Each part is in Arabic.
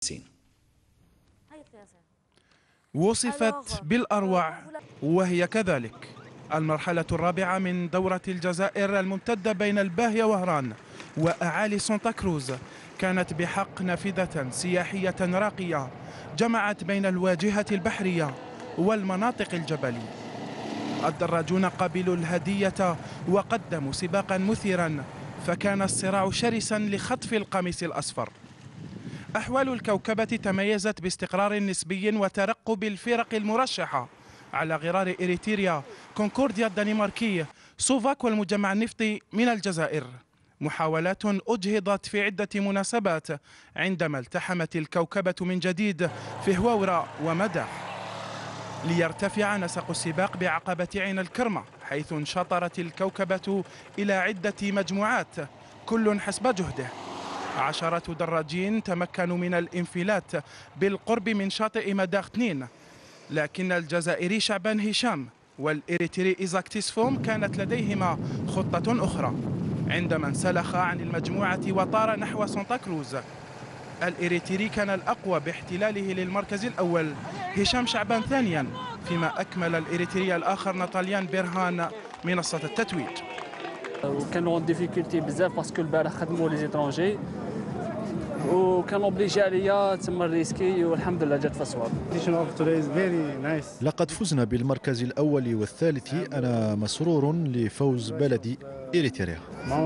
وصفت بالأروع وهي كذلك المرحلة الرابعة من دورة الجزائر الممتدة بين الباهية وهران وأعالي سانتا كروز، كانت بحق نافذة سياحية راقية جمعت بين الواجهة البحرية والمناطق الجبلية. الدراجون قبلوا الهدية وقدموا سباقا مثيرا، فكان الصراع شرسا لخطف القميص الأصفر. أحوال الكوكبة تميزت باستقرار نسبي وترقب الفرق المرشحة على غرار إريتريا، كونكورديا الدنماركي، سوفاك والمجمع النفطي من الجزائر. محاولات أجهضت في عدة مناسبات عندما التحمت الكوكبة من جديد في هواورا ومداح، ليرتفع نسق السباق بعقبة عين الكرمة، حيث انشطرت الكوكبة إلى عدة مجموعات كل حسب جهده. عشرات دراجين تمكنوا من الانفلات بالقرب من شاطئ مداخ 2، لكن الجزائري شعبان هشام والإريتري إيزاك تيسفوم كانت لديهما خطة أخرى عندما انسلخ عن المجموعة وطار نحو سانتا كروز. الإريتري كان الأقوى باحتلاله للمركز الأول، هشام شعبان ثانيا، فيما أكمل الإريتري الآخر ناتاليان بيرهان منصة التتويج. وكانوا ديفيكولتي بزاف باسكو البارح خدموا لي زيترونجي وكان اوبليجي عليا تما الريسكي والحمد لله جات في الصواب. لقد فزنا بالمركز الأول والثالث، أنا مسرور لفوز بلدي إريتريا.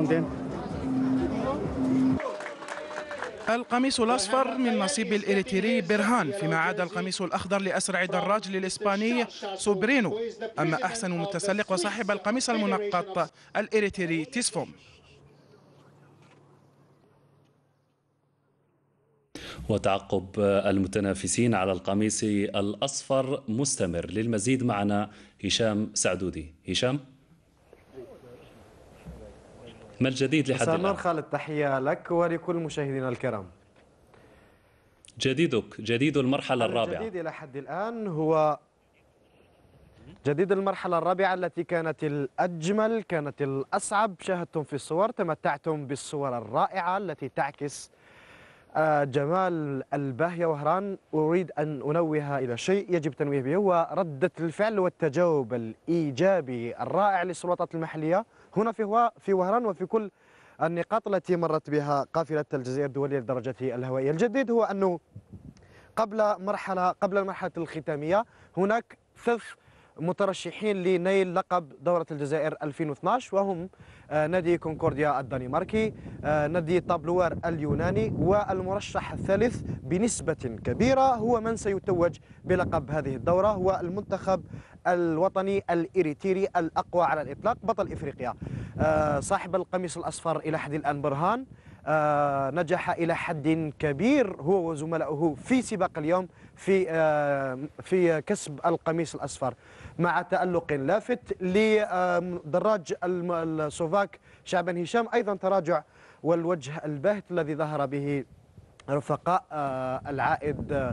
القميص الأصفر من نصيب الإريتري بيرهان، فيما عاد القميص الأخضر لأسرع دراج للإسباني سوبرينو، أما أحسن متسلق وصاحب القميص المنقط الإريتري تيسفوم. وتعقب المتنافسين على القميص الأصفر مستمر. للمزيد معنا هشام سعدودي. هشام، ما الجديد لحد الآن؟ سنرخى التحية لك ولكل مشاهدينا الكرام. جديد المرحلة الرابعة. الجديد إلى حد الآن هو جديد المرحلة الرابعة التي كانت الأجمل، كانت الأصعب. شاهدتم في الصور، تمتعتم بالصور الرائعة التي تعكس جمال الباهية وهران. أريد أن أنوه إلى شيء يجب تنويه به، هو ردة الفعل والتجاوب الإيجابي الرائع للسلطات المحلية هنا في وهران وفي كل النقاط التي مرت بها قافلة الجزائر الدولية للدرجة الهوائية. الجديد هو أنه قبل المرحلة الختامية هناك 3 مترشحين لنيل لقب دورة الجزائر 2012، وهم نادي كونكورديا الدنماركي، نادي طابلوار اليوناني، والمرشح الثالث بنسبة كبيرة هو من سيتوج بلقب هذه الدورة، هو المنتخب الوطني الإريتري الأقوى على الإطلاق، بطل إفريقيا. صاحب القميص الأصفر إلى حد الآن برهان نجح إلى حد كبير هو وزملائه في سباق اليوم في كسب القميص الأصفر، مع تألق لافت لدراج السلوفاك شعبان هشام، أيضا تراجع والوجه الباهت الذي ظهر به رفقاء العائد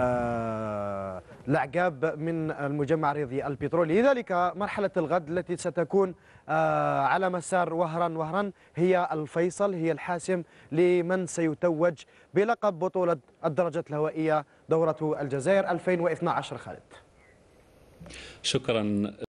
العقاب من المجمع الرياضي البترولي. لذلك مرحلة الغد التي ستكون على مسار وهران هي الفيصل، هي الحاسم لمن سيتوج بلقب بطولة الدرجة الهوائية دورة الجزائر 2012. خالد، شكرا.